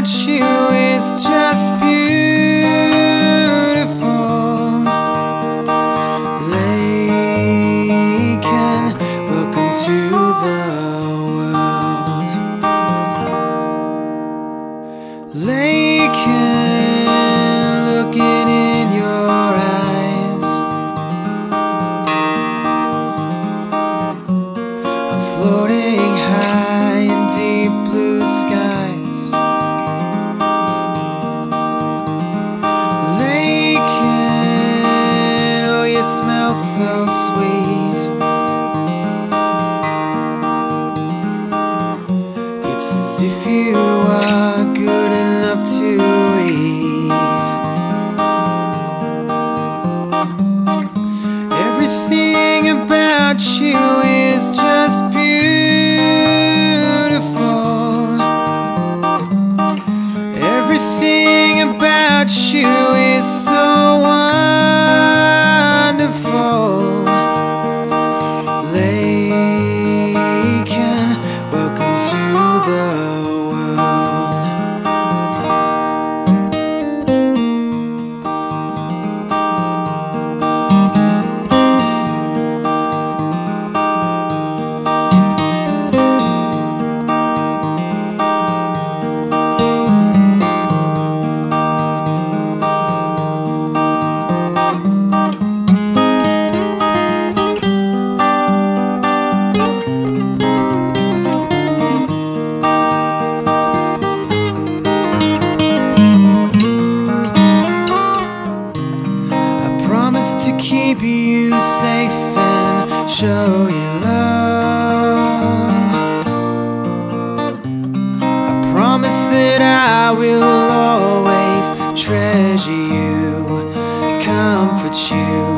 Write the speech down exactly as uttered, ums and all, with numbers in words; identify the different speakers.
Speaker 1: about you is just beautiful. Laiken, welcome to the world. Laiken, looking in your eyes, I'm floating high in deep blue skies. Laiken, oh, you smell so sweet. It's as if you are good enough to eat. Everything about you is just beautiful. Everything about you is so wonderful. Laiken, welcome to the world. To keep you safe and show you love, I promise that I will always treasure you, comfort you.